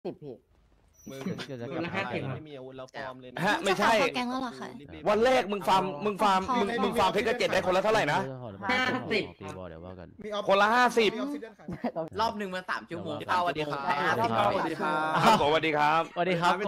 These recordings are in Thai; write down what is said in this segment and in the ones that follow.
10พี่คนละ50ไม่มีอาวุธแล้วฟอร์มเลยฮะไม่ใช่แกงแล้วเหรอคะวันแรกมึงฟาร์มเพชรกระเจ็ดได้คนละเท่าไหร่นะคนละ50 รอบหนึ่งมา3 ชั่วโมงสวัสดีครับสวัสดีครับสวัสดีครับสวัสดีครับ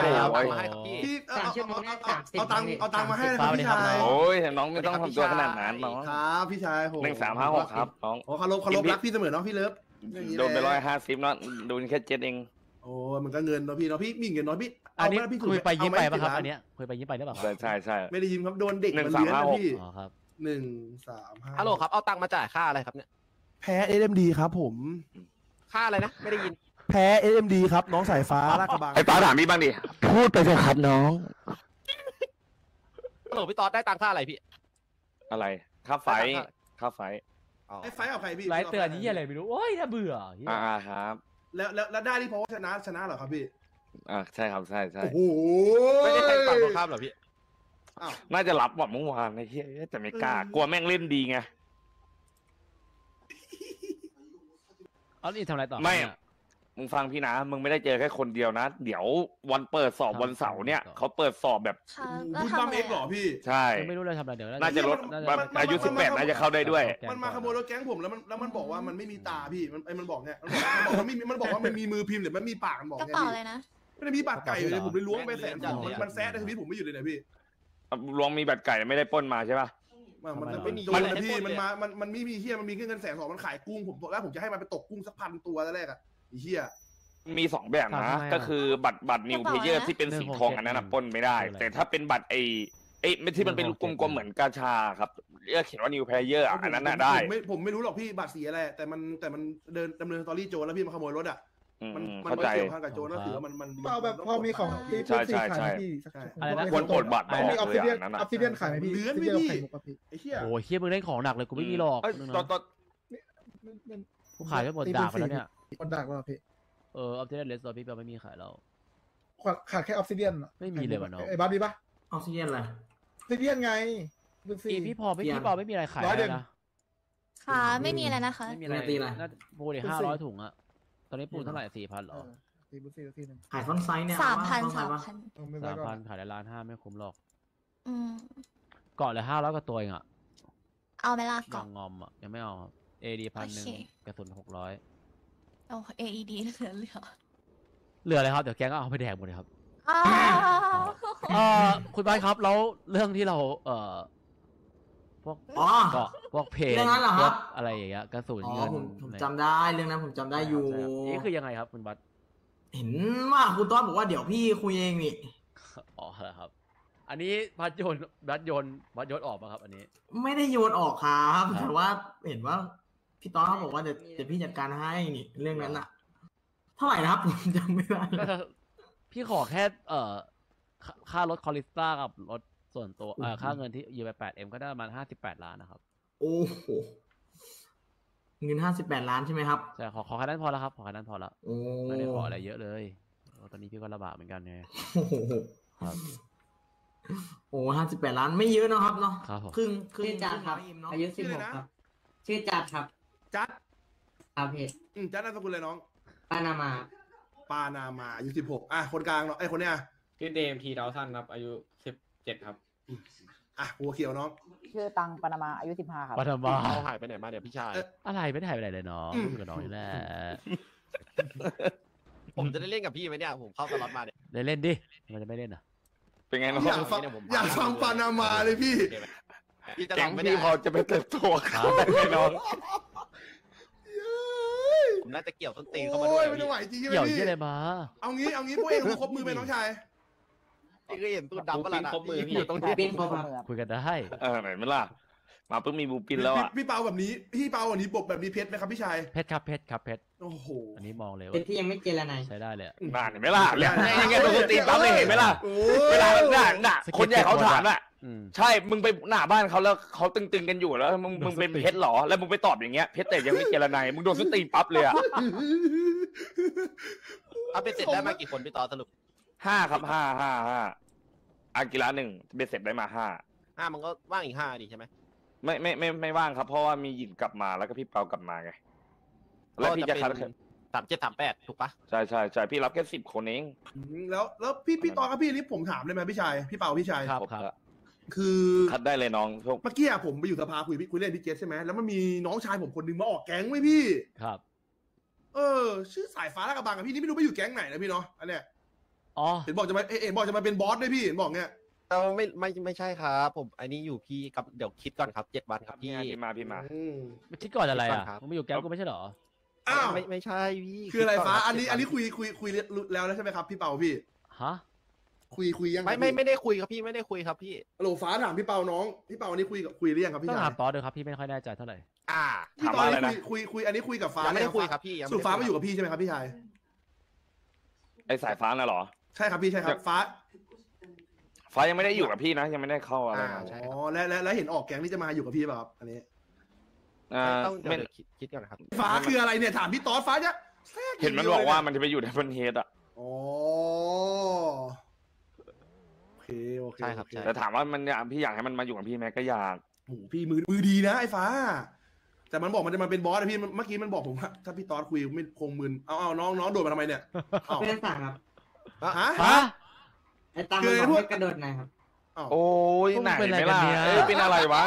เอาตังค์มาให้นะครับพี่ชายโอ้ยน้องไม่ต้องทำตัวขนาดนั้นน้องครับพี่ชาย 1356ครับน้องโอ้เคารพรักพี่เสมอเนาะพี่เลิฟโดนไป150เนาะโดนแค่7เองโอ้มันก็เงินเนาะพี่เนาะพี่มีเงินน้อยพี่อันนี้คุยไปยิ้มไปป่ะครับอันเนี้ยคุยไปยิ้มไปหรือเปล่าใช่ไม่ได้ยิ้มครับโดนเด็กมันเลี้ยงนะพี่อ๋อครับ 135 ฮัลโหลครับเอาตังค์มาจ่ายค่าอะไรครับเนี่ยแพ้ SMD ครับผมค่าอะไรนะไม่ได้ยินแพ้ SMD ครับน้องสายฟ้าลาดกระบังไอ้ฟ้าถามพี่บ้างดิพูดไปเถอะครับน้องฮัลโหลพี่ต๊อดได้ตังค่าอะไรพี่อะไรค่าไฟไอ้ไฟเอาใครพี่ไลฟ์เตือนนี่อะไรไม่รู้โอ้ยน่าเบื่อครับแล้วได้ที่เพราะว่าชนะเหรอครับพี่ใช่ครับใช่โอ้โหไม่ได้แต่งฝั่งตรงข้ามหรอพี่น่าจะรับว่ะเมื่อวานไอ้เหี้ยแต่ไม่กล้ากลัวแม่งเล่นดีไงเอานี่ทำอะไรต่อไม่มึงฟังพี่นะมึงไม่ได้เจอแค่คนเดียวนะเดี๋ยววันเปิดสอบวันเสาร์เนี่ยเขาเปิดสอบแบบคุณตั้มเอ็กหรอพี่ใช่ไม่รู้เลยทำอะไรเดี๋ยวน่าจะลดอายุ18น่าจะเข้าได้ด้วยมันมาขโมยรถแก๊งผมแล้วมันบอกว่ามันไม่มีตาพี่มันบอกเนี่ยมันบอกว่ามันมีมือพิมพ์หรือมันมีปากมันบอกกระเป๋าอะไรนะไม่ได้มีปากไก่เลยผมไปล้วงไป120,000มันแซะในชีวิตผมไม่อยู่เลยนะพี่ล้วงมีบัตรไก่ไม่ได้ปล้นมาใช่ป่ะมันไม่มีพี่มันไม่มีเฮียมันมีแค่เงิน120,000มันขายกุ้งผมบอกแล้วผมจะให้มันไปตกกุ้งสัก1,000 ตัวแรกอะเฮียมี2แบบนะก็คือบัตรนิวเพเยอร์ที่เป็นสีทองอันนั้นปล้นไม่ได้แต่ถ้าเป็นบัตรไอ้ที่มันเป็นลูกกลมๆเหมือนกาชาครับเรียกเขียนว่านิวเพเยอร์อันนั้นน่ะได้ผมไม่รู้หรอกพี่บัตรสีอะไรแต่มันเดินดำเนินสตอรี่โจรแล้วพี่มาขโมยรถอ่ะมันไม่เกี่ยวข้องกับโจรก็ถือว่ามันเอาแบบพอมีของที่ใช่อะไรนะควรปลดบัตรมีออฟซิเดียนขายไหมพี่เลื้อนพี่ไอ้เหี้ยโอ้ยเหี้ยมึงเล่นของหนักเลยกูไม่มีหรอกกูขายไปหมดดาบไปแล้วเนี่ยหมดดาบแล้วพี่ออฟซิเดียนเลสโซพี่เปียวไม่มีขายแล้วขาดแค่ออฟซิเดียนไม่มีเลยว่ะน้องไอ้บ้ามีปะออฟซิเดียนอะไรออฟซิเดียนไงพี่พอไม่มีอะไรขายแล้วนะค่ะไม่มีอะไรนะคะไม่มีอะไรตีอะไรปูดิ500 ถุงอะตอนนี้ปูเท่าไหร่ 4,000 หรอขายฟอนไซส์เนี่ย 3,000ขายได้1,500,000ไม่คุ้มหรอกเกาะเลย500 กว่าตัวเองอะเอาเวลาเกาะงอมอะยังไม่เอาAD 1,100กระสุน600 โอ้ AED เหลืออะไรครับเดี๋ยวแกก็เอาไปแดกหมดเลยครับคุณบ้านครับแล้วเรื่องที่เราพวกเกาะพวกเพลงพวกอะไรอย่างเงี้ยกระสุนเงินผมจำได้เรื่องนั้นผมจำได้อยู่นี่คือยังไงครับคุณบัตเห็นว่าคุณต้อนบอกว่าเดี๋ยวพี่คุยเองนี่อ๋อครับอันนี้บัตโยนออกมาครับอันนี้ไม่ได้โยนออกครับแต่ว่าเห็นว่าพี่ต้อนเขาบอกว่าเดี๋ยวพี่จัดการให้นี่เรื่องนั้นอะเท่าไหร่นะครับผมจำไม่ได้พี่ขอแค่ค่ารถคอลิสต้ากับรถส่วนตัวค่าเงินที่ยืมไป8Mก็ได้ประมาณ58 ล้านนะครับโอ้โหเงิน58 ล้านใช่ไหมครับใช่ขอแค่นั้นพอแล้วครับขอแค่นั้นพอแล้วไม่ได้ขออะไรเยอะเลยตอนนี้พี่ก็ลำบากเหมือนกันไงครับโอ้58 ล้านไม่เยอะนะครับเนาะครึ่งจัดครับอายุ16ครับชื่อจัดครับจัดครับเพจจัดนามสกุลอะไรน้องปานามาอายุ16คนกลางเนาะไอ้คนเนี้ยชื่อเดมทีดาวซันครับอายุ17ครับหัวเขียวน้องชื่อตังปานามาอายุ15ครับปานามาเขาหายไปไหนมาเดี๋ยวพี่ชายอะไรไม่ได้หายไปไหนเลยน้องพูดกับน้องนี่แหละผมจะได้เล่นกับพี่ไหมเนี่ยผมเข้าสล็อตมาเนี่ยเล่นดิมันจะไม่เล่นอ่ะเป็นไงน้องอยากฟังปานามาเลยพี่แก๊งพี่พอจะไปเติบโตครับไม่น้องผมน่าจะเกี่ยวต้นตีนเข้ามาด้วยไม่ไหวจริงๆเกี่ยวยี่อะไรมาเอางี้พวกเองครบมือไปน้องชายพี่ก็เห็นตัวดำปะล่ะครบมือพี่ต้องปิ้นครบมือคุยกันได้ไหนไม่ล่ะมาเพิ่งมีบูปินแล้วอ่ะพี่เปาแบบนี้บแบบนี้เพชรไหมครับพี่ชายเพชรครับเพชรโอ้โหอันนี้มองเลยว่าเป็นที่ยังไม่เจรนายใช้ได้เลยนานไหมล่ะเนี่ยยังไงโดนตีปั๊บเลยเห็นไหมล่ะเวลาน่ะคนใหญ่เขาถามอ่ะใช่มึงไปหน้าบ้านเขาแล้วเขาตึงๆกันอยู่แล้วมึงเป็นเพชรหรอแล้วมึงไปตอบอย่างเงี้ยเพชรแต่ยังไม่เจรนายมึงโดนตีปั๊บเลยอ่ะเอาเป็นเสร็จได้มากี่คนพี่ต่อสรุป 5ครับ5อากิระ1เบสเสร็จได้มา 5มันก็ว่างอีก5ดิใช่ไหมไม่ว่างครับเพราะว่ามีหยินกลับมาแล้วก็พี่เปากลับมาไงแล้วพี่จะคัด 3738ถูกปะใช่ใช่ใช่พี่รับแค่10 คนเองแล้วพี่ตอนครับพี่นี่ผมถามได้ไหมพี่ชายพี่เปาพี่ชายครับครบแล้วคือคัดได้เลยน้องโชคเมื่อกี้ผมไปอยู่สภาคุยเล่นพี่เจสใช่ไหมแล้วมันมีน้องชายผมคนหนึงมาออกแก๊งไว้พี่ครับชื่อสายฟ้าและกระบังอะพี่นี่ไม่รู้ไปอยู่แก๊งไหนนะพี่เนาะอันเนี้ยอ๋อเห็นบอกจะมาบอกจะมาเป็นบอสด้วยพี่เห็นบอกเนี่ยไม่ใช่ครับผมอันนี้อยู่พี่กับเดี๋ยวคิดก่อนครับ7 วันครับพี่พี่มาไม่คิดก่อนอะไรอ่ะครับมึงไม่อยู่แก๊งกูไม่ใช่เหรออ้าวไม่ใช่พี่คืออะไรฟ้าคิดก่อันนี้ครับคุยแล้วใช่ไหมครับพี่เปาพี่ฮะคุยยังไม่ได้คุยครับพี่ไม่ได้คุยครับพี่โหลฟ้าถามพี่เปาน้องพี่เปาอันนี้คุยหรือยังครับพี่ต้องชาถาย มตอสด้วยครับพี่ไม่ค่อยแน่ใจเท่าไหร่พี่ตอนนี้คุยอันนี้คุยกับฟ้ายังไม่ได้หอคุยครับพี่ยังสุดฟ้ามาอยู่กับพี่ใช่ไหมครับพี่ชายไอ้สายฟ้าน่ะเหรอใช่ครับพี่ใช่ครับฟ้าฟ้ายังไม่ได้อยู่กับพี่นะ ยังไม่ได้เข้าอะไรมาอ๋อแล้วเห็นออกแก๊งนี่จะมาอยู่กับพี่เปล่าครับอันนี้ต้องเดี๋ไม่ยวคิดก่อนนะครับฟ้าคืออะไรเนี่ยถามพี่ตอสฟ้าจะแทรกเห็นมันบอกว่ามันจะไปอยู่ในพันเฮดอ่ะอ๋อโอเคใช่ครับโอเใช่แต่ถามว่ามันอยากพี่อยากให้มันมาอยู่กับพี่ไหมก็อยากโอ้โหพี่มือดีนะไอ้ฟ้า แต่มันบอกมันจะมาเป็นบอสนะพี่เมื่อกี้มันบอกผมว่าถ้าพี่ตอสคุยไม่คงมึนเอาน้องโดดมาทำไมเนี่ยเอ้าเพื่อนสั่งครับฮะฮะไอ้ตังค์คือบอกพวกให้กระโดดหน่อยครับเอ้าโอ้ยพวกมึไหนงเป็นอะไรไม่ล่ะกันเนี่ยเอ้ยเป็นอะไรวะ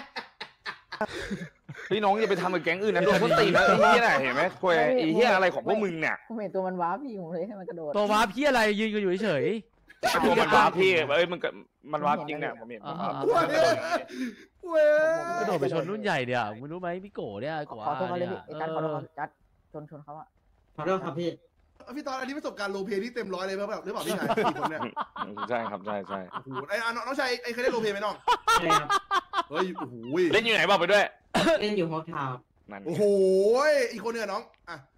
พี่น้องอย่าไปทำกับแก๊งอื่นนะโดนคนตีนะไอ้เหี้ยน่ะเห็นไหมคุยไอ้เหี้ยอะไรของพวกมึงเนี่ยผมเห็นตัวมันว้าพี่ผมเลยให้มันกระโดดตัววาร์ปพี่อะไรยืนกันอยู่เฉยตัวมันว้าพี่เอ้ยมันว้าจริงเนี่ยผมเห็นอ่าเว้ยเว้ยๆกระโดดไปชนรุ่นใหญ่เดียวมึงรู้ไหมพี่โก้เนี่ยโก้ขอโทษเขาเลยเนี่พี่ยไอ้จัดขอโทษเขาจัดชนเขาอะขอโทษครับพี่พี่ตอสอันนี้ประสบการณ์โรลเพลย์ที่เต็มร้อยเลยหรือเปล่าพี่ชายสี่คนเนี่ยใช่ครับใช่ใช่โอ้โหไอ้น้องชายไอ้เคยได้โรลเพลย์ไหมน้องใช่ครับเฮ้ยโอ้โหเล่นอยู่ไหนบอกไปด้วยเล่นอยู่ฮอกทาวน์นั่นโอ้โหอีกคนเนี่ยน้อง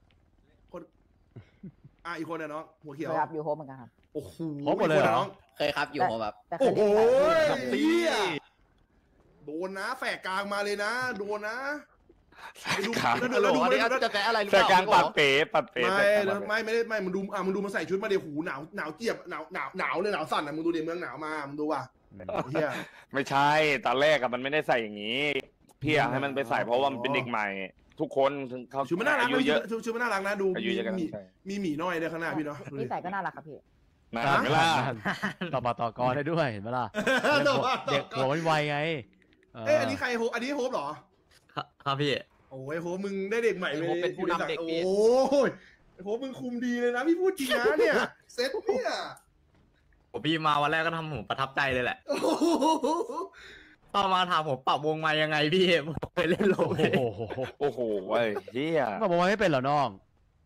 อีกคนเนี่ยน้องหัวเขียวเคยครับอยู่โฮมเหมือนกันครับโอ้โหครบหมดเลยเหรอน้องเคยครับอยู่แบบแต่เคโอ้ยโหเล่นเหี้ยโดนนะแฝกกลางมาเลยนะโดนนะแสกกลางฮัลโหลอันนี้จะแซะอะไรหรือแสเปกล่ากลางปัดเป๋ปัดเป๋ไม่มึงดูมันใส่ชุดมาเดี๋ยวหูหนาวเจี๊ยบหนาวเลยหนาวสั่นมึงดูเดี๋ยวเมืองหนาวมามึงดูว่ะเฮียไม่ใช่ตอนแรกอะมันไม่ได้ใส่อย่างนี้พี่อยากให้มันไปใส่เพราะว่ามันเป็นเด็กใหม่ ทุกคนถึงเขาชุดมันน่ารักอายุเยอะชุดมันน่ารักนะดูอายุเยอะกันมีหมีน้อยในข้างหน้าพี่เนาะนิสัยก็น่ารักครับพี่นะเห็นไหมล่ะต่อปต่อกรได้ด้วยเห็นไหมล่ะเด็กหัวไวไงอันนี้ใครโฮอันนี้โฮปเหรอครับพี่โอ้ยโฮปมึงได้เด็กใหม่เลยโฮปเป็นผู้นำเด็กพี่โอ้ยโฮปมึงคุมดีเลยนะพี่พูดจริงนะเนี่ยเซ็ตเนี่ยผมพี่มาวันแรกก็ทำผมประทับใจเลยแหละโอ้โหตอนมาถามผมปรับวงมายังไงพี่ผมไปเล่นโลโอ้เปโหโอ้โหเว้ยเฮียบอกว่าไม่เป็นเหรอน้อง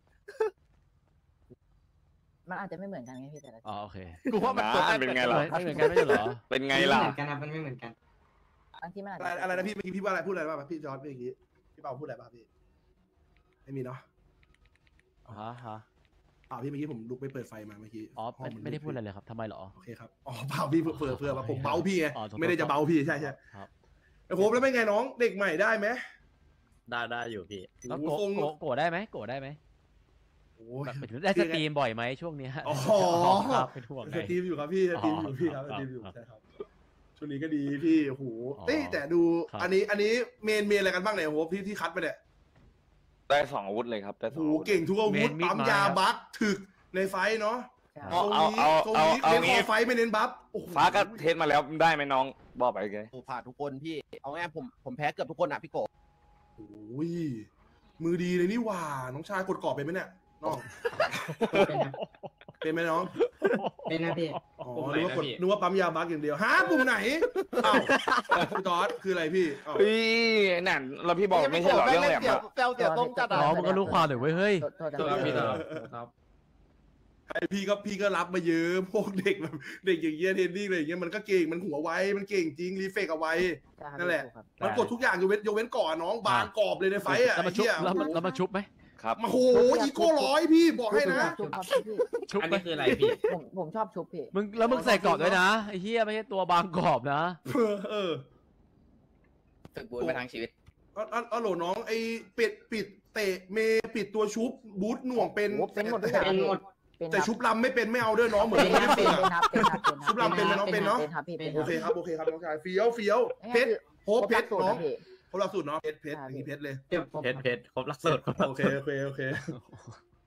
มันอาจจะไม่เหมือนกันไงพี่แต่ละอ๋อโอเคกูว่ามันตัวเป็นไงล่ะไม่เหมือนกันไม่ใช่เหรอเป็นไงไม่ล่ะเหมือนกันครับมันไม่เหมือนกันบางทีมันอาจอะไรนะพี่เมื่อกี้พี่ว่าอะไรพูดอะไรบ้างพี่จอร์ดเมื่อกี้พี่เปาพูดอะไรบ้างพี่ไม่มีเนาะฮะพี่เมื่อกี้ผมลุกไปเปิดไฟมาเมื่อกี้อ๋อห้งนไม่ได้พูดอะไรเลยครับทำไมเหรอโอเคครับอ๋อเปล่าพี่เผื่อว่าผมเบาพี่ไงอ๋อถูกไม่ได้จะเบาพี่ใช่ครับไอ้โฮปแล้วเป็นไงน้องเด็กใหม่ได้ไหมได้อยู่พี่แล้วโอ้โหโกรธได้ไหมโกรธได้ไหมโอ้ยแบบได้สตรีมบ่อยไหมช่วงเนี้ยอ๋อครับเป็นห่วงไงสตรีมอยู่ครับพี่สตรีมอยู่พี่ครับสตรีมอยู่ใช่ครับช่วงนี้ก็ดีพี่โอ้โหแต่ดูอันนี้เมนอะไรกันบ้างเนี่ยโอ้โหพี่ที่คัดไปเนี่ยได้2 อาวุธเลยครับได้โอ้ 2 โหอาวุธเก่งทุกอาวุธปั๊มยาบัคถึกในไฟเนาะเอางี้เน้นคอไฟไม่เน้นบัฟโอ้โหฟ้าก็เทสมาแล้วได้ไหมน้องบอกไปไงผ่านทุกคนพี่เอาง่ายผมแพ้เกือบทุกคนอ่ะพี่โกโอ้ยมือดีเลยนี่หว่าน้องชายกดกรอบเป็นไหมเนี่ยน้องเป็นครับเป็นไหมน้องเป็นนะพี่อ๋อนึกว่าปั๊มยาบัคอย่างเดียวฮะปุ่มไหนอ้าวพี่ตอสคืออะไรพี่อ้าวพี่นั่นเราพี่บอกไม่ใช่เหรอเรื่องแหลมอะเสียตรงจัดน้องมันก็รู้ความหน่อยเว้ยเฮ้ยโทษนะพี่ไอพี่ก็รับมาเยอะพวกเด็กแบบเด็กอย่างเงี้ยเทนนิ่งอะไรอย่างเงี้ยมันก็เก่งมันหัวไวมันเก่งจริงรีเฟกเอาไว้นั่นแหละมันกดทุกอย่างยกเว้นก่อนน้องบางกรอบเลยในไฟอ่ะแล้วมาชุบแล้วมาชุบไหมครับมาโหอีโก้100พี่บอกให้นะชุบครับพี่ชุบอันไหมนี้คืออะไรพี่ผมชอบชุบพี่มึงใส่กรอบด้วยนะไอ้เหี้ยไม่ใช่ตัวบางกรอบนะเออฝึกบูทมาทางชีวิตโหลน้องไอปิดเตะเมปิดตัวชุบบูทหน่วงเป็นเป็นหมดทุกอย่างเป็นหมดแต่ชุบลำไม่เป็นไม่เอาด้วยน้องเหมือนเป็นไม่ได้เป็ฝึกนครับเป็นครับชุบลำเป็นไหมน้องเป็นเนาะเป็นครับพี่เป็นโอเคครับน้องชายเฟี้ยวเพชรโฮปเพชรน้องพี่ครบหลักสูตรเนาะเพชรอย่างนี้เพชรเลยเดี๋ยวผมเพชรครบหลักสูตรโอเค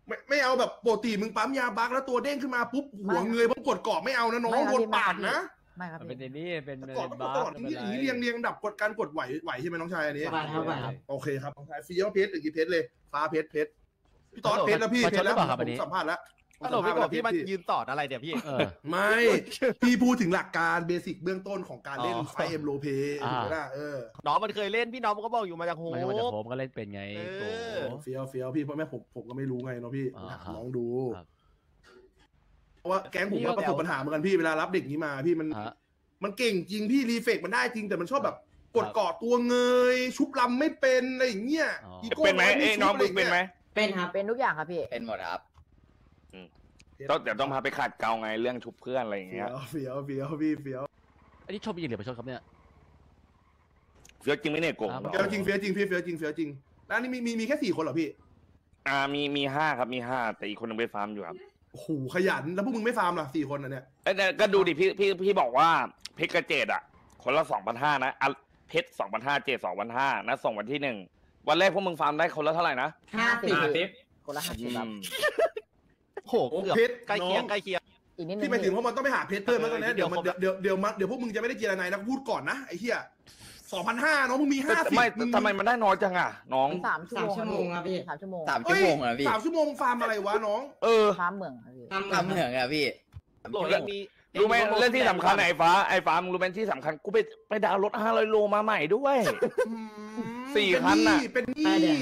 ไม่เอาแบบปกติมึงปั๊มยาบักแล้วตัวเด้งขึ้นมาปุ๊บหัวเงยเพราะกดเกาะไม่เอานะน้องโดนปาดนะไม่ครับมันพี่เป็นนี่เป็นเกาะต้องกดตลอดอย่างนี้เรียงดับกดการกดไหวใช่ไหมน้องชายอันนี้ไหวครับโอเคครับน้องชายฟีเอาเพชรหรือกี่เพชรเลยฟ้าเพชรพี่ตอดเพชรแล้วพี่เพชรแล้วผมสัมภาษณ์แล้วฮัลโหลพี่บอกพี่มันยืนต่ออะไรเดี๋ยวพี่ไม่พี่พูดถึงหลักการเบสิกเบื้องต้นของการเล่นไฟเอ็มโลเพถูกไหมล่ะน้องมันเคยเล่นพี่น้องมันก็บอกอยู่มาจากโฮมันมาจากโฮมก็เล่นเป็นไงโตเฟี้ยวพี่เพราะแม่ผมก็ไม่รู้ไงเนาะพี่น้องดูเพราะว่าแก๊งผมก็ประสบปัญหาเหมือนกันพี่เวลารับเด็กนี้มาพี่มันเก่งจริงพี่รีเฟกมันได้จริงแต่มันชอบแบบกดเกาะตัวเงยชุบลำไม่เป็นอะไรอย่างเงี้ยเป็นไหมเอ้น้องมึงเป็นไหมเป็นครับเป็นทุกอย่างครับพี่เป็นหมดครับเดี๋ยวต้องพาไปขัดเกลาไงเรื่องชุบเพื่อนอะไรอย่างเงี้ยเฟี้ยวพี่เฟี้ยวอันนี้ชมยิงหรือไปชมครับเนี่ยเฟี้ยวจริงไหมเนี่ยโกงเฟี้ยวจริงพี่เฟี้ยวจริงแล้วนี่มีแค่4 คนเหรอพี่มี5ครับมี5แต่อีกคนนึงไปฟาร์มอยู่ครับโอ้โหขยันแล้วพวกมึงไม่ฟาร์มล่ะ4 คนนะเนี่ยก็ดูดิพี่บอกว่าเพชรกระเจดอ่ะคนละ 2,500 นะเพชร 2,500 เจด 2,500 นะส่งวันที่1วันแรกพวกมึงฟาร์มได้คนละเท่าไหร่นะ 50คนละ50ครับโหเกือบใกล้เคียงอีกนิดนึงพี่หมายถึงว่ามันต้องไปหาเพชรเพิ่มแล้วตอนนี้เดี๋ยวพวกมึงจะไม่ได้เจรนายนะพูดก่อนนะไอ้เหี้ย 2,500น้องมึงมี50 ไม่ทำไมมันได้น้อยจังอ่ะน้อง 3 ชั่วโมงครับพี่3 ชั่วโมง 3 ชั่วโมงอะพี่ 3 ชั่วโมงฟาร์มอะไรวะน้องฟาร์มเหมืองครับพี่ทำเหมืองอะพี่รู้ไหมเรื่องที่สำคัญไอ้ฟ้ามึงรู้ไหมที่สำคัญกูไปดาวน์รถ500 โลมาใหม่ด้วย4 คันน่ะเป็นนี่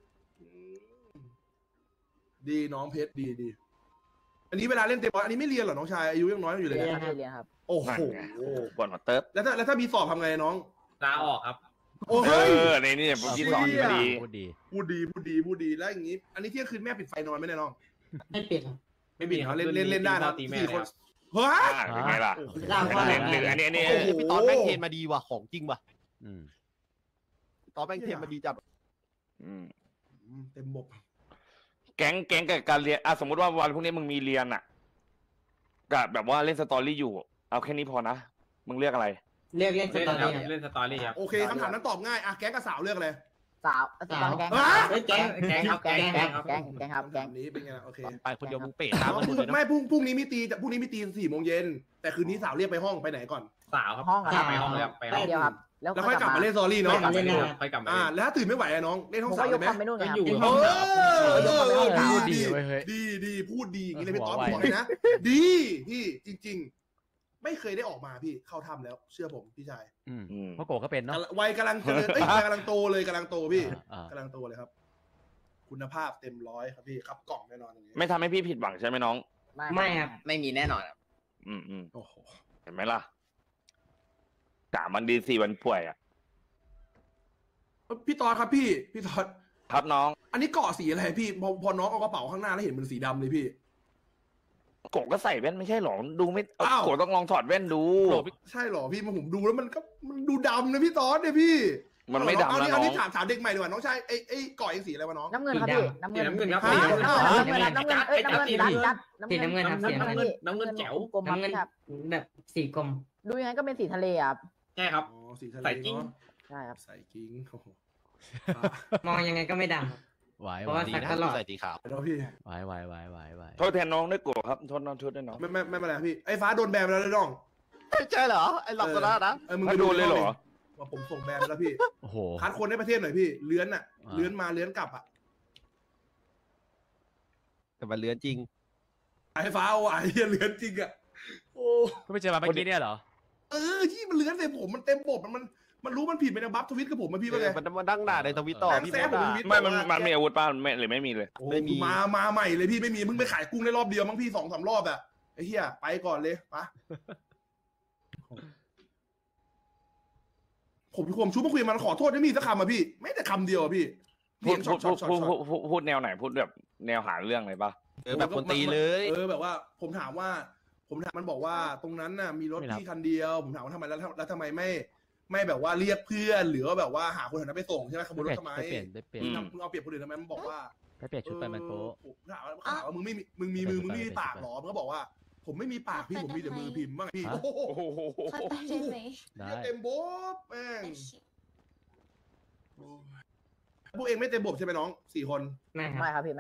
ดีน้องเพชรดีอันนี้เวลาเล่นเต็มอันนี้ไม่เรียนเหรอน้องชายอายุยังน้อยอยู่เลยเรียนะนครับโอ้โหปวดหัวเติร์ฟแล้วถ้ามีสอบทำไงน้องลาออกครับโอ้เฮ้ยนี่ผมคิดสอนพอดีพูดดีแล้วอย่างนี้ อันนี้เที่ยงคืนแม่ปิดไฟนอนไหมเนี่ยน้องไม่ปิดครับไม่ปิดเขาเล่นได้นะ4 คนเฮ้ยเป็นไงล่ะเล่าหรืออันนี้พี่ตอนแม่งเทนมาดีว่ะของจริงว่ะตอนแม่งเทนมาดีจัดเต็มบบแก๊งกับการเรียนสมมติว่าวันพรุ่งนี้มึงมีเรียนอ่ะกับแบบว่าเล่นสตอรี่อยู่เอาแค่นี้พอนะมึงเลือกอะไรเล่นสตอรี่เล่นสตอรี่ครับโอเคคำถามนั้นตอบง่ายแก๊งกับสาวเลือกอะไรสาวแก๊งแก๊งครับแก๊งครับนี้เป็นไงล่ะโอเคไปคนเดียวมึงเป๋ตามไม่พรุ่งนี้มีตีแต่พรุ่งนี้มีตี4 โมงเย็นแต่คืนนี้สาวเรียกไปห้องไปไหนก่อนสาวครับห้องครับไปห้องแล้วไปห้องเดียวครับแล้วแล้วค่อยกลับมาเล่นสตอรี่เนาะไปกลับมาแล้วถ้าตื่นไม่ไหวอะน้องเล่นห้องผมสาก็วย ได้กไหมคอมไปนู่นครับดีพูดดีอย่างนี้เลยพี่ต๊อบบอกเลยนะดีพี่จริงๆไม่เคยได้ออกมาพี่เข้าถ้ำแล้วเชื่อผมพี่ชายเพราะโกก็เป็นเนาะวัยกำลังเจริญกำลังโตเลยกำลังโตพี่กำลังโตเลยครับคุณภาพเต็ม100ครับพี่ครับกล่องแน่นอนอย่างนี้ไม่ทำให้พี่ผิดหวังใช่ไหมน้องไม่ครับไม่มีแน่นอนครับโอ้โหเห็นไหมล่ะ3 วันดี4 วันป่วยอ่ะพี่ตอดครับพี่ตอดครับน้องอันนี้เกาะสีอะไรพี่พอน้องเอากระเป๋าข้างหน้าแล้วเห็นมันสีดำเลยพี่โกก็ใส่แว่นไม่ใช่หรอดูไม่โกต้องลองถอดแว่นดูใช่หรอพี่ผมดูแล้วมันดูดำนะพี่ตอดเนี่ยพี่มันไม่ดำนะน้องอันนี้ถามเด็กใหม่ดีกว่าน้องชายไอ้เกาะเองสีอะไรวะน้องน้ำเงินครับพี่น้ำเงินครับน้ำเงินน้ำเงินแจ๋วกลมน้ำเงินครับแบบสีกลมดูยังไงก็เป็นสีทะเลครับใช่ครับอ๋อสีทะเลใส่กิ้งใช่ครับใส่กิ้งโอ้โหมองยังไงก็ไม่ดไหวเพราะว่าดีสักนะตลอดใส่สีขาวแล้วพี่ไหวโทษแทนน้องด้วยโกครับโทษน้องด้วยน้องไม่เป็นไรพี่ไอ้ฟ้าโดนแบนไปแล้วน้องใช่เหรอไอ้หลอกตัวนะมึงไม่ไปโดดูนเลยเหรอว่าผมส่งแบนไปแล้วพี่โอ้โหคัดคนในประเทศหน่อยพี่เลื้อนอ่ะเลื้อนมาเลื้อนกลับอ่ะแต่มันเลื้อนจริงไอ้ฟ้าเอาไอ้เหี้ยเลื้อนจริงอ่ะโอ้ก็ไม่เจอมาเมื่อกี้เนี่ยเหรอที่มันเลื้อนใส่ผมมันเต็มบบมันรู้มันผิดไปนะบัฟทวิตกับผมมาพี่ว่าไงมันดังด่าในทวิตต่อพี่แซโบ๊มทผมทวิตไม่มันมีอาวุธป้าหรือไม่มีเลยไม่มีมาใหม่เลยพี่ไม่มีเพิ่งไปขายกุ้งได้รอบเดียวมั้งพี่2-3 รอบอะไอ้เหี้ยไปก่อนเลยปะผมชุบมาคุยมันขอโทษได้มีสักคำอะพี่ไม่แต่คำเดียวอะพี่พูดแนวไหนพูดแบบแนวหาเรื่องอะไรป่ะแบบคนตีเลยแบบว่าผมถามมันบอกว่าตรงนั้นน่ะมีรถพี่คันเดียวผมถามว่าทำไมแล้วทำไมไม่แบบว่าเรียกเพื่อนหรือว่าแบบว่าหาคนแถวนั้นไปส่งใช่ไหมขบวนรถทำไมได้เปลี่ยนมึงเอาเปรียบคนอื่นทำไมมันบอกว่าไปเปลี่ยนชุดไปมันโป๊ถามว่ามึงมีมือมึงไม่มีปากหรอมึงก็บอกว่าผมไม่มีปากพี่ผมมีแต่มือพิมพ์บ้างพี่โอ้โหเข้าไปได้ไหมได้เต็มบบแม่งพวกเองไม่เต็มบบใช่ไหมน้อง4 คนำไม่คไม่รับครับพี่ไม่ครับ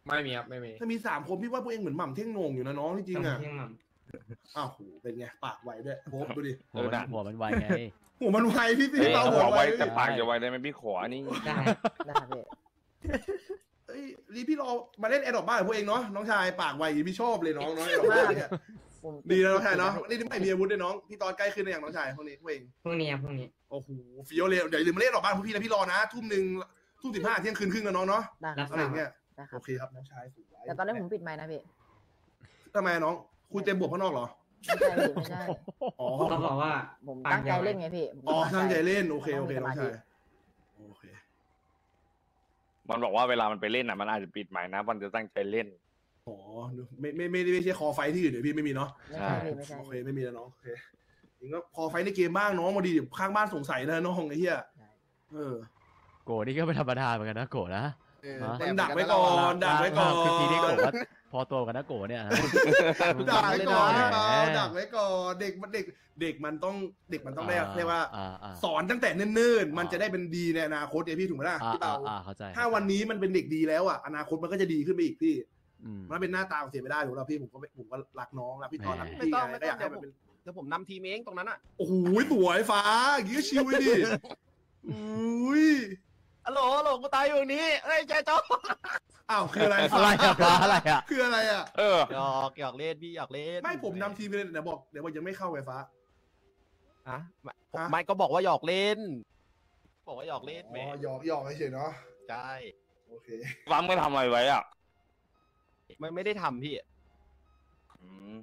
ไม่มีครับไม่มีถ้ามี3 คนพี่ว่าพวกเองเหมือนหม่ำเท่งโหน่งอยู่นะน้องจริงๆอ่ะเที่ยงหม่อ้าวโหเป็นไงปากไวด้วยโหดูดิหัวมันไวไงหัวมันไวพี่เอ้ยเตาหัหัววไว้ไวแต่ปากจะไว้ได้ไหมพี่ขออันนี้ำได้ได้ครับพี่เอ้ยรีพี่รอมาเล่นแอดดอกบ้านกับพวกเองเนาะน้องชายปากไวอย่างนี้พี่ชอบเลยน้องแอดดอกบ้านเนี่ยผมดีนะน้องชายเนาะนี่ไม่มีอาวุธด้วยน้องพี่ตอนใกล้ขึ้นในอย่างน้องชายพวกนี้พวกเองพรุ่งนี้ครับพรุ่งนี้โอ้โหเฟี้ยวเลยเดี๋ยวลืมมาเล่นดอกบ้านพวกพี่นะพี่รอนะทุ่ม 15 เที่ยงคืนครึ่งนะน้องเนาะได้ครัรับบอะไรเงี้ยได้ครัโอบ เคครับน้องชายสวยแต่ตอนนี้ผมปิดไมค์นะพี่ทำไมน้องคุยเต็มบวกข้างนอกเหรอไม่ใช่พี่ไม่ใช่อ๋อเขาบอกว่าผมตั้งใจเล่นไงพี่ผมอ๋อตั้ตั้งใจเล่นโอเคน้องชายโอเคมันบอกว่าเวลามันไปเล่นอ่ะมันอาจจะปิดหมายนะมันจะตั้งใจเล่นอ๋อไม่ใช่คอไฟที่อื่นเดี๋ยวพี่ไม่มีเนาะไม่ใช่พี่ไม่ใช่โอเคไม่มีแล้วน้องโอเคเองก็คอไฟในเกมบ้างน้องมาดีเดี๋ยวข้างบ้านสงสัยนะน้องไอ้เหี้ยโกนี่ก็ไม่ธรรมดาเหมือนกันนะโกนะมันดักไว้ก่อนดักไว้ก่อนคือทีนี้โกว่าพอตัวกันนะโกเนี่ยนะดักไว้ก่อนแหมดักไว้ก่อนเด็กมันต้องได้เรียกว่าอ่าสอนตั้งแต่เนิ่นๆมันจะได้เป็นดีในอนาคตไงพี่ถูกไหมล่ะพี่เตาเข้าใจถ้าวันนี้มันเป็นเด็กดีแล้วอ่ะอนาคตมันก็จะดีขึ้นไปอีกพี่อืมมันเป็นหน้าตาของเสียไม่ได้ถูกแล้วพี่ผมก็รักน้องรักพี่ตอนรักไม่พี่ต้องไงไม่ก็ต้อองยากให้มันเป็นเดี๋ยวผมนำทีมเองตรงนั้นอ่ะโอ้โหสวยฟ้าอย่างงี้ก็ชิวเลยดิอุ้ยฮัลโหลกูตายอยู่ตรงนี้เอ้ยใจโจ้อ้าวคืออะไรอะไรอะฟ้าอะไรอะคืออะไรอ่ะเออหยอกเล่นพี่หยอกเล่นไม่ผมนำทีมไปเลยเดี๋ยวบอกยังไม่เข้าไฟฟ้าอะไม่ก็บอกว่าหยอกเล่น บอกว่าหยอกเล่นอ๋แหมอหยอกเฉยๆเนาะใช่โอเคฟังไม่ทำอะไรไว้อ่ะไม่ได้ทำพี่อืม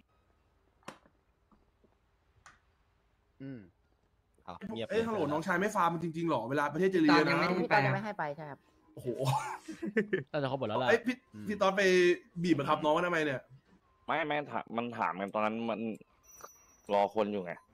เงียบเอ้ยฮัลโหลน้องชายไม่ฟาร์มจริงๆหรอเวลาประเทศเจรีตอนนะยังไม่พี่ตอนยังไม่ให้ไปใช่ครับโอ้โหน่าจะเขาหมดแล้วล่ะเอ้ยพี่ตอนไปบีบบังคับน้องว่าทำไมเนี่ยไม่ถามมันถามกันตอนนั้นมันรอคนอยู่ไง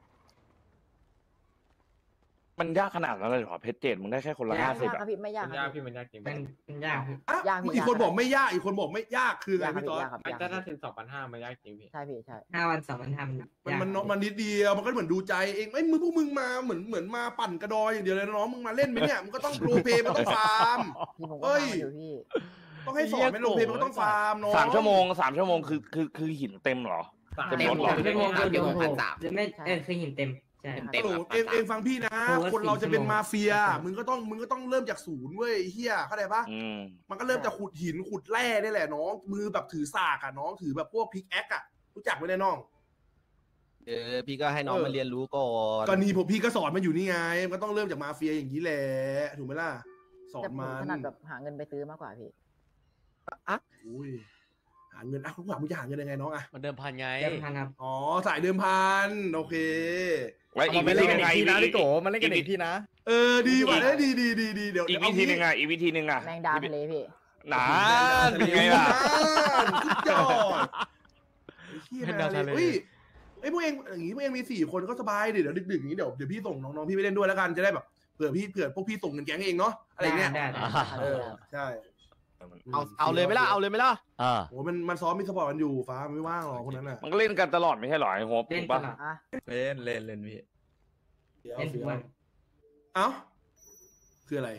มันยากขนาดนั้นเลยเหรอเพชรเจ็ดมึงได้แค่คนละไม่ 50 ยากคอ่ะรับพี่ไม่ยากมันคยารักบพี่มันยากจริงมันยากอ่ะยากพี่อีกคนยากบอกไม่ยากอีกคนบอกไม่ยากคือไงยากครับพี่ตอนยากครับมันยากก็ครัถ้าบถึง2,500มันยากจริงพี่ใช่พี่ใช่ 5 วัน2 วันทำมันนิดเดียวมันก็เหมือนดูใจเองไอ้พวกมึงมาเหมือนมาปั่นกระดอยอย่างเดียวเลยนะน้องมึงมาเล่นไหมเนี่ยมึงก็ต้องโรลเพลย์มันต้องฟาร์มพี่ผมก็เอ้ยทำอยู่พี่ต้องให้สอนไหมโรลเพลย์มันก็ต้องฟาร์มน้อง 3 ชั่วโมงคือหินเต็มเหรอเต็มหรอ 3 ชั่วโมงคือโดนโผล่ไม่คือหินเต็มใช่โอ้โหเองฟังพี่นะ คนเราจะเป็นมาเฟียมึงก็ต้องเริ่มจากศูนย์เว้ยเฮียเข้าใจปะอืมมันก็เริ่มจากขุดหินขุดแร่นี่แหละน้องมือแบบถือสากอะน้องถือแบบพวกพิกแอคอะรู้จักไหมเนี่ยน้องพี่ก็ให้น้องมาเรียนรู้ก่อนก็นี่ผมพี่ก็สอนมันอยู่นี่ไงมันก็ต้องเริ่มจากมาเฟียอย่างนี้แหละถูกไหมล่ะสอแต่นผมมันถนัดแบบหาเงินไปซื้อมากกว่าพี่อุ้ยหาเงินคุณหวังมึงจะหาเงินยังไงน้องอะมันเดิมพันไงเต็มพันครับอ๋อสายเดิมพันโอเคไว้อีกวิธีหนึงไงพี่นะพี่โกมันเล่นกันอีกพี่นะดีว่ะดีเดี๋ยวอีกวิธีหนึงอ่ะอีกวิธีหนึงอ่ะแมงดาทะเลพี่นานเป็นไงล่ะสุดยอดไอ้เหี้ยเป็นแม่ดาวเลทะเลยเฮ้ยไอ้พวกเองอย่างงี้พวกเองมี4 คนก็สบายดิเดี๋ยวดึกๆอย่างนี้เดี๋ยวพี่ส่งน้องๆพี่ไปเล่นด้วยแล้วกันจะได้แบบเผื่อพวกพี่ส่งเงินแก๊งเองเนาะอะไรเงี้ยได้ใช่เอาเลยไหมล่ะเอาเลยไหมล่ะโอ้มันซ้อมมีสปอร์ตกันอยู่ฟ้าไม่ว่างหรอกคนนั้นน่ะมันก็เล่นกันตลอดไม่ใช่เหรอไอ้โฮปเล่ถูนกตปะลอดอ่ะเล่นพี่เล่นทุกวันเอ้าคืออะไร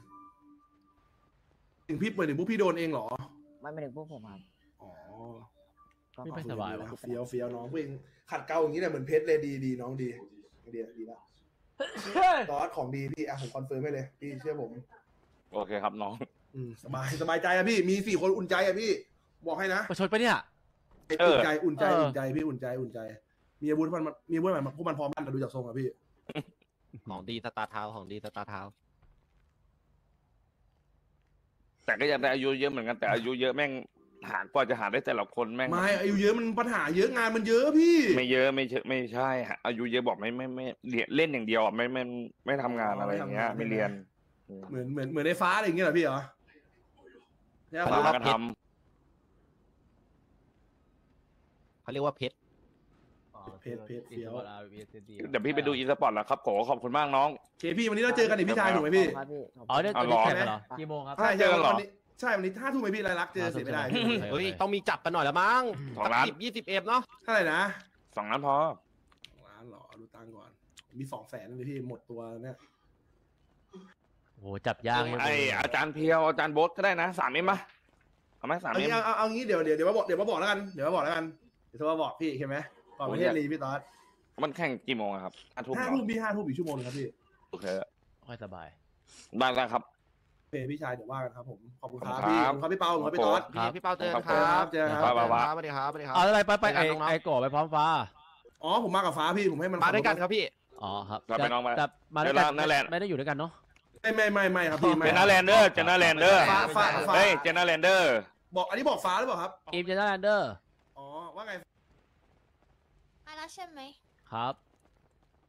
ถึงพี่เปิดถึงพวกพี่โดนเองเหรอไม่ถึงพวกผมครับอ๋อก็ไม่ขอไปสบายเฟี้ยวน้องพวกเองขัดเกลาอย่างนี้เนี่ยเหมือนเพชรเลยดีน้องดีแล้วตอสของดีพี่ผมคอนเฟิร์มให้เลยพี่เชื่อผมโอเคครับน้องสบายใจอะพี่มี4 คนอุ่นใจอะพี่บอกให้นะประชดปะเนี่ยอุ่นใจพี่อุ่นใจมีอาวุธมันพวกมันพร้อมกันแต่ดูจากทรงอะพี่ของดีสตาร์เท้าของดีสตาร์เท้าแต่ก็ยังได้อายุเยอะเหมือนกันแต่อายุเยอะแม่งหากว่าจะหาได้แต่ละคนแม่งไม่อายุเยอะมันปัญหาเยอะงานมันเยอะพี่ไม่เยอะไม่ใช่ฮะอายุเยอะบอกไม่เล่นอย่างเดียวอ่ะไม่ทำงานอะไรอย่างเงี้ยไม่เรียนเหมือนในฟ้าอะไรอย่างเงี้ยเหรอพี่เหรอเนี่ยเขาฟ้าเรียกว่าก็เพทชรเขาเรียกว่าเพชรเพชรเฟี้ยวำเดี๋ยวพี่ไปดูอีสปอร์ตแล้วครับขอบคุณมากน้องเคพี่วันนี้เราเจอกันอีกพี่ชายถูกไหมพี่ครับพี่ขอบคุณอ๋อเดี๋ยวอ๋อจะเหรอแข่งกันเหรอกี่โมงครับใช่เจอกันเหรอวันนี้5 ทุ่มไหมพี่รายลักษณ์เจอเสียไม่ได้พี่เฮ้ยต้องมีจับกันหน่อยละมั้ง 2 ล้าน 20 เนาะเท่าไหร่นะ 2 ล้านพอ 2 ล้านเหรอดูตังค์ก่อนมี200,000เลยพี่หมดตัวเนี่ยโอ้โหจับยากไออาจารย์เพียวอาจารย์โบ๊ทก็ได้นะ3 เอ็มป่ะเอาไหม3 เอาเอ็งี้มเอางี้เดี๋ยวมาบอกแล้วกันเดี๋ยวโทรมาบอกพี่เห็นไหมก่อนประเทศลีพี่ต๊อดมันแข่งกี่โมงอะครับ5 ทุ่ม 5 ทุ่มพี่5 ทุ่มอีกชั่วโมงนึงครับพี่โอเคค่อยสบายได้ครับโอเคพี่ชายเดี๋ยวว่ากันครับผมขอบคุณคขอบรับคุณพี่ครับขอบคุณครับพี่เปาขอบคุณครับพี่ต๊อดครับพี่เปาเจอกันคครัรับเจอกันครับสวัสดีครับสวัสดีครับเอาอะไรไปไปกันน้องๆไอ้ก่อไปพร้อมฟ้าอ๋อผมมากับฟ้าพี่ผมให้มันมาด้วยกันครับพี่อ๋อครับเราไปน้องมาแต่มาด้วยกันเดี๋ยวนั่นแหละไม่ได้อยู่ด้วยกันเนาะไม่ครับพี่ไม่เจน่าแลนเดอร์เจน่าแลนเดอร์ฟ้าเฮ้ยเจน่าแลนเดอร์บอกอันนี้บอกฟ้าหรือเปล่าครับอีมเจนแลนเดอร์อ๋อว่าไงมาแล้วใช่ไหมครับ